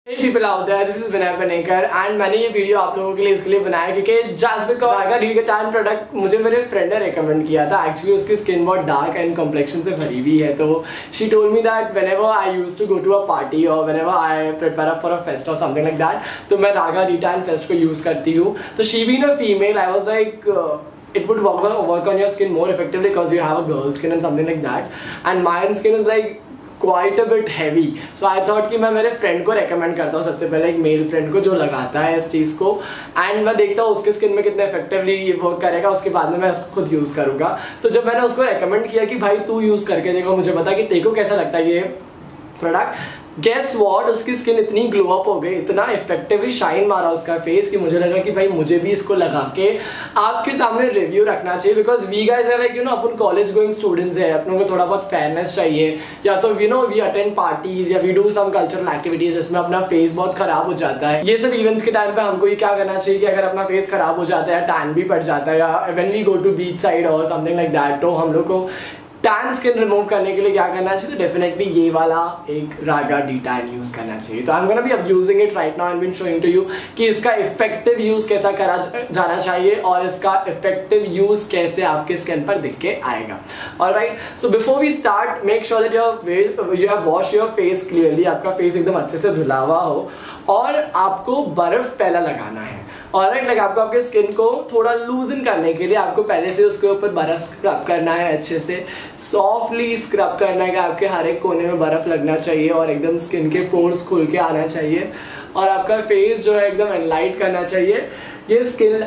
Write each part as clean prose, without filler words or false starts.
Hey people out there, this is Vinay Panekar and मैंने ये video आप लोगों के लिए इसके लिए बनाया क्योंकि जस्ट बिकॉज रागा डी का टैन प्रोडक्ट मुझे मेरे फ्रेंड ने रेकमेंड किया था। एक्चुअली उसकी स्किन बहुत डार्क एंड कॉम्प्लेक्शन से भरी हुई है, तो she told me that whenever I used to go to a party और whenever I prepare up for a fest or something like that, तो मैं रागा डी टैन फेस्ट को यूज़ करती हूँ। तो she being a female I was like it would work on your skin more effectively because you have a girl skin and something like that, and my skin is like quite a bit heavy, so I thought कि मैं मेरे friend को recommend करता हूँ, सबसे पहले एक male friend को जो लगाता है इस चीज़ को, एंड मैं देखता हूँ उसके स्किन में कितने इफेक्टिवली ये वर्क करेगा, उसके बाद में मैं उसको खुद यूज़ करूँगा। तो जब मैंने उसको रेकमेंड किया कि भाई तू यूज़ करके देखो, मुझे बता कि तेरे को कैसा लगता है ये प्रोडक्ट, गेस व्हाट, उसकी स्किन इतनी ग्लो अप हो गई, इतना इफेक्टिवली शाइन मारा उसका फेस कि मुझे लगा कि भाई मुझे भी इसको लगा के आपके सामने रिव्यू रखना चाहिए। Because we guys are like you know अपन कॉलेज गोइंग स्टूडेंट्स है, अपनों को थोड़ा बहुत फेयरनेस चाहिए, या तो you know we attend parties या we do some cultural activities जिसमें अपना फेस बहुत खराब हो जाता है। ये सब इवेंट्स के टाइम पे हमको ये क्या करना चाहिए कि अगर अपना फेस खराब हो जाता है, टैन भी पड़ जाता है, या when we go to beach side or something like that, तो हम लोग को टैन स्किन रिमूव करने के लिए क्या करना चाहिए, तो डेफिनेटली ये वाला एक रागा डी टैन यूज करना चाहिए। तो आई एम गोना बी अब using it right now and been showing to you कि इसका इफेक्टिव यूज कैसा करा जाना चाहिए और इसका इफेक्टिव यूज कैसे आपके स्किन पर दिख के आएगा। Alright, so before we start make sure that you have wash your face clearly, आपका फेस एकदम अच्छे से धुला हुआ हो, और आपको बर्फ पहला लगाना है। ऑलराइट, लाइक आपको आपके स्किन को थोड़ा लूजन करने के लिए आपको पहले से उसके ऊपर बर्फ स्क्रब करना है, अच्छे से सॉफ्टली स्क्रब करना है कि आपके हर एक कोने में बर्फ लगना चाहिए और एकदम स्किन के पोर्स खुल के आना चाहिए, और आपका फेस जो है एकदम एनलाइट करना चाहिए। ये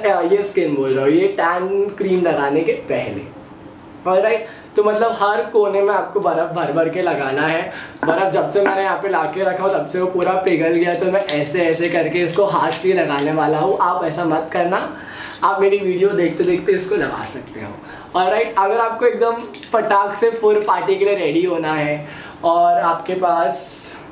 स्किन बोल रहा हूँ, ये टैन क्रीम लगाने के पहले। ऑलराइट, तो मतलब हर कोने में आपको बर्फ भर भर के लगाना है। बर्फ जब से मैंने यहाँ पे ला के रखा हूँ तब से वो पूरा पिघल गया, तो मैं ऐसे ऐसे करके इसको हार्शली लगाने वाला हूँ। आप ऐसा मत करना, आप मेरी वीडियो देखते देखते इसको लगा सकते हो। ऑलराइट, अगर आपको एकदम फटाक से फुल पार्टी के लिए रेडी होना है और आपके पास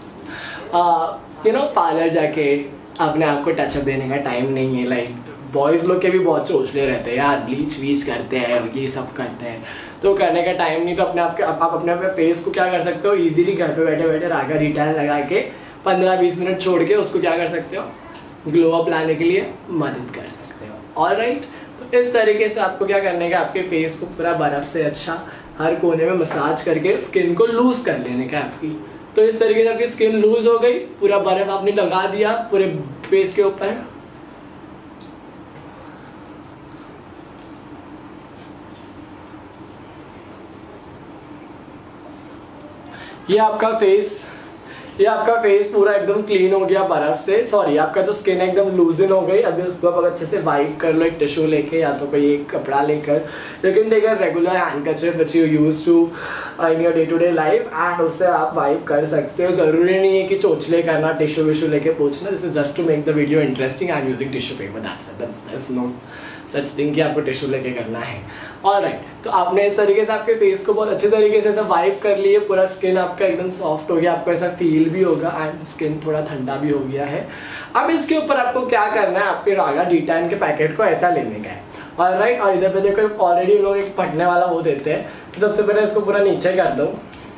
यू नो पार्लर जाके अपने आप को टचअप देने का टाइम नहीं है, लाइक बॉयज़ लोग के भी बहुत चोचले रहते हैं यार, ब्लीच वीच करते हैं, ये सब करते हैं, तो करने का टाइम नहीं, तो आप अपने फेस को क्या कर सकते हो, इजीली घर पे बैठे बैठे रागा डी टैन लगा के 15-20 मिनट छोड़ के उसको क्या कर सकते हो, ग्लो अप लाने के लिए मदद कर सकते हो। ऑलराइट, तो इस तरीके से आपको क्या करने का, आपके फेस को पूरा बर्फ़ से अच्छा हर कोने में मसाज करके स्किन को लूज़ कर लेने का आपकी। तो इस तरीके से आपकी स्किन लूज़ हो गई, पूरा बर्फ़ आपने लगा दिया पूरे फेस के ऊपर। ये आपका फेस पूरा एकदम क्लीन हो गया बर्फ से, सॉरी आपका जो स्किन एकदम लूजन हो गई। अभी उसको आप अच्छे से वाइप कर लो एक टिश्यू लेके, या तो कोई एक कपड़ा लेकर, लेकिन take regular handkerchief which you use to in your day to day life, and उससे आप वाइप कर सकते हो। ज़रूरी नहीं है कि चोचले करना, टिश्यू विश्यू लेके पोंछना। This is just to make the video interesting. I am using tissue paper, that's no such thing कि आपको टिश्यू लेके करना है। ऑलराइट, तो आपने इस तरीके से आपके फेस को बहुत अच्छे तरीके से ऐसा वाइप कर लिए, पूरा स्किन आपका एकदम सॉफ्ट हो गया, आपको ऐसा फील भी होगा एंड स्किन थोड़ा ठंडा भी हो गया है। अब इसके ऊपर आपको क्या करना है, आपके रागा डी टैन के पैकेट को ऐसा लेने का है। ऑलराइट, और इधर पे देखो ऑलरेडी लोग एक फटने वाला वो देते हैं, तो सबसे पहले इसको पूरा नीचे कर दो।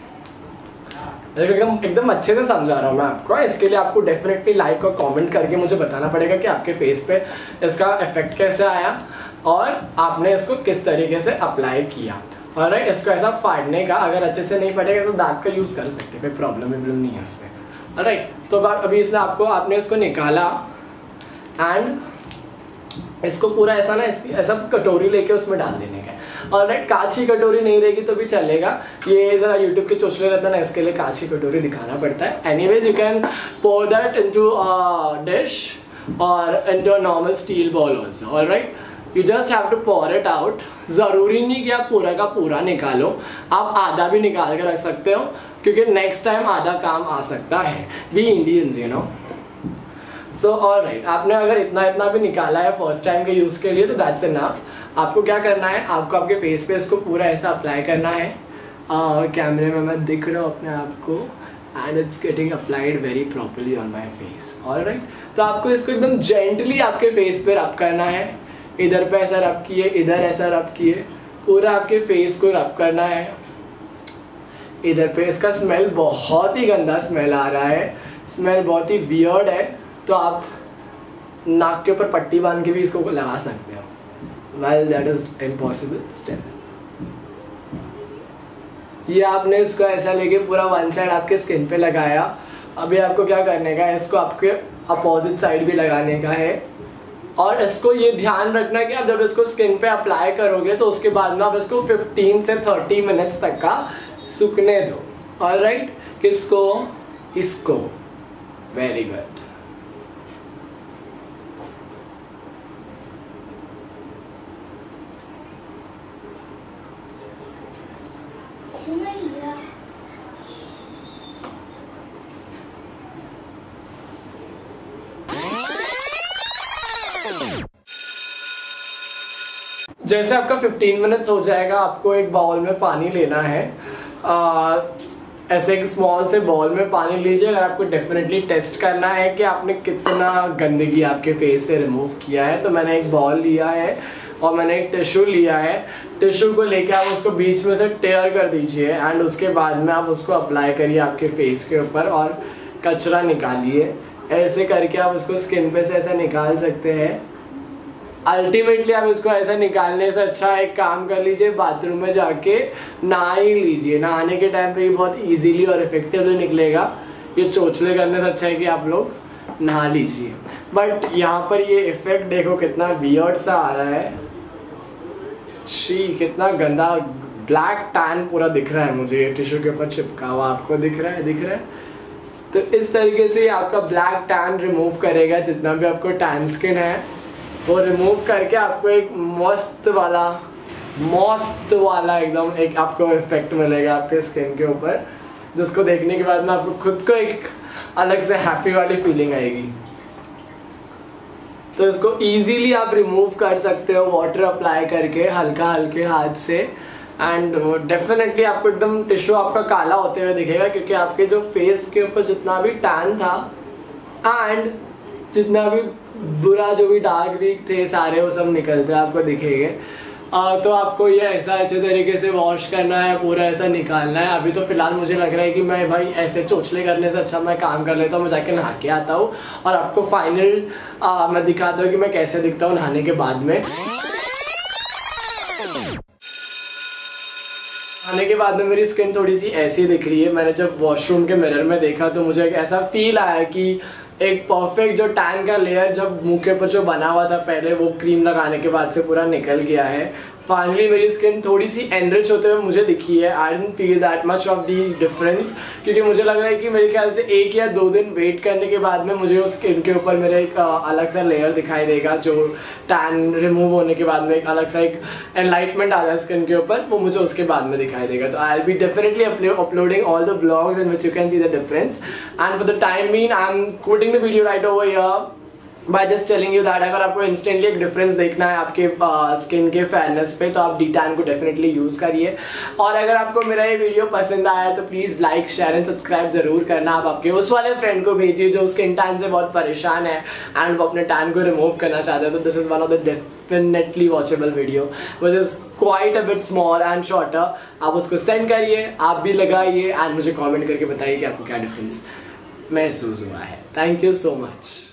एकदम अच्छे से समझा रहा हूँ मैं आपको। इसके लिए आपको डेफिनेटली लाइक और कमेंट करके मुझे बताना पड़ेगा कि आपके फेस पे इसका इफेक्ट कैसे आया और आपने इसको किस तरीके से अप्लाई किया। ऑलराइट, इसको ऐसा फाड़ने का, अगर अच्छे से नहीं फटेगा तो दांत का यूज़ कर सकते, कोई प्रॉब्लम नहीं है उससे। ऑलराइट, तो अभी इसने आपने इसको निकाला एंड इसको पूरा ऐसा ना ऐसा कटोरी लेके उसमें डाल देने का है। ऑलराइट, कांच की कटोरी नहीं रहेगी तो भी चलेगा, ये ज़रा यूट्यूब के चोचले रहता है ना, इसके लिए कांच की कटोरी दिखाना पड़ता है। Anyways you can pour that into a dish और into a normal steel bowl also. Alright, you just have to pour it out. ज़रूरी नहीं कि आप पूरा का पूरा निकालो, आप आधा भी निकाल के रख सकते हो, क्योंकि नेक्स्ट टाइम आधा काम आ सकता है। We Indians you know. So alright, आपने अगर इतना भी निकाला है फर्स्ट टाइम के यूज़ के लिए तो दैट्स इनफ। आपको क्या करना है, आपको आपके फेस पे इसको पूरा ऐसा अप्लाई करना है। कैमरे में मैं दिख रहा हूँ अपने आप को, and it's getting applied very properly on my face. Alright, तो आपको इसको एकदम जेंटली आपके फेस पे रब करना है। इधर पे ऐसा रब किए, इधर ऐसा रब किए, पूरा आपके फेस को रब करना है। इधर पे इसका स्मेल बहुत ही गंदा स्मेल आ रहा है, स्मेल बहुत ही वियर्ड है, तो आप नाक के ऊपर पट्टी बांध के भी इसको लगा सकते हो। Well that is impossible step. ये आपने इसको ऐसा लेके पूरा वन साइड आपके स्किन पे लगाया। अभी आपको क्या करने का है, इसको आपके अपोजिट साइड भी लगाने का है। और इसको ये ध्यान रखना कि आप जब इसको स्किन पे अप्लाई करोगे तो उसके बाद में आप इसको 15 से 30 मिनट्स तक का सूखने दो। ऑलराइट, किसको? इसको। Very good. जैसे आपका 15 मिनट्स हो जाएगा, आपको एक बाउल में पानी लेना है। ऐसे एक स्मॉल से बाउल में पानी लीजिए। अगर आपको डेफिनेटली टेस्ट करना है कि आपने कितना गंदगी आपके फेस से रिमूव किया है, तो मैंने एक बाउल लिया है और मैंने एक टिश्यू लिया है। टिश्यू को लेके आप उसको बीच में से टेयर कर दीजिए एंड उसके बाद में आप उसको अप्लाई करिए आपके फेस के ऊपर और कचरा निकालिए। ऐसे करके आप उसको स्किन पे से ऐसा निकाल सकते हैं। अल्टीमेटली आप इसको ऐसा निकालने से अच्छा एक काम कर लीजिए, बाथरूम में जाके नहा ही लीजिए। नहाने के टाइम पे ये बहुत इजीली और इफेक्टिवली निकलेगा। ये चोचले करने से अच्छा है कि आप लोग नहा लीजिए। बट यहाँ पर ये इफेक्ट देखो कितना वियर्ड सा आ रहा है। छी, कितना गंदा ब्लैक टैन पूरा दिख रहा है मुझे। ये टिश्यू के ऊपर चिपका हुआ आपको दिख रहा है? दिख रहा है। तो इस तरीके से आपका ब्लैक टैन रिमूव करेगा। जितना भी आपको टैन स्किन है वो रिमूव करके आपको एक मस्त वाला एकदम एक आपको इफेक्ट मिलेगा आपके स्किन के ऊपर, जिसको देखने के बाद में आपको खुद को एक अलग से हैप्पी वाली फीलिंग आएगी। तो इसको इजीली आप रिमूव कर सकते हो वाटर अप्लाई करके हल्के हाथ से। एंड डेफिनेटली आपको एकदम टिश्यू आपका काला होते हुए दिखेगा, क्योंकि आपके जो फेस के ऊपर जितना भी टैन था एंड जितना भी बुरा जो भी डार्क वीक थे सारे वो सब निकलते आपको दिखेंगे। तो आपको ये ऐसा अच्छे तरीके से वॉश करना है, पूरा ऐसा निकालना है। अभी तो फिलहाल मुझे लग रहा है कि मैं भाई ऐसे चोचले करने से अच्छा मैं काम कर लेता हूँ, मैं जाके नहा के आता हूँ और आपको फाइनल मैं दिखाता हूँ कि मैं कैसे दिखता हूँ नहाने के बाद में। नहाने के बाद में मेरी स्किन थोड़ी सी ऐसी दिख रही है। मैंने जब वॉशरूम के मिरर में देखा तो मुझे एक ऐसा फील आया कि एक परफेक्ट जो टैन का लेयर जब मुंह के ऊपर जो बना हुआ था पहले, वो क्रीम लगाने के बाद से पूरा निकल गया है। फाइनली मेरी स्किन थोड़ी सी एनरिच होते हुए मुझे दिखी है। I don't feel that much of the difference, क्योंकि मुझे लग रहा है कि मेरे ख्याल से 1 या 2 दिन वेट करने के बाद में मुझे उस स्किन के ऊपर मेरा एक अलग सा लेयर दिखाई देगा। जो टैन रिमूव होने के बाद में एक अलग सा एक एनलाइटमेंट आ जाए स्किन के ऊपर, वो मुझे उसके बाद में दिखाई देगा। तो I will be definitely uploading all the vlogs in which you can see the difference. And for the time being I am quitting the video right over here by just telling you that अगर आपको instantly एक difference देखना है आपके skin के fairness पे, तो आप डी-टैन को डेफिनेटली यूज़ करिए। और अगर आपको मेरा ये वीडियो पसंद आया तो please like share and subscribe ज़रूर करना। आप आपके उस वाले फ्रेंड को भेजिए जो स्किन टैन से बहुत परेशान है एंड वो अपने टैन को रिमूव करना चाहते हैं। तो this is one of the definitely watchable video which is quite a bit small and shorter. आप उसको सेंड करिए, आप भी लगाइए एंड मुझे कॉमेंट करके बताइए कि आपको क्या डिफरेंस महसूस हुआ है। Thank you so much.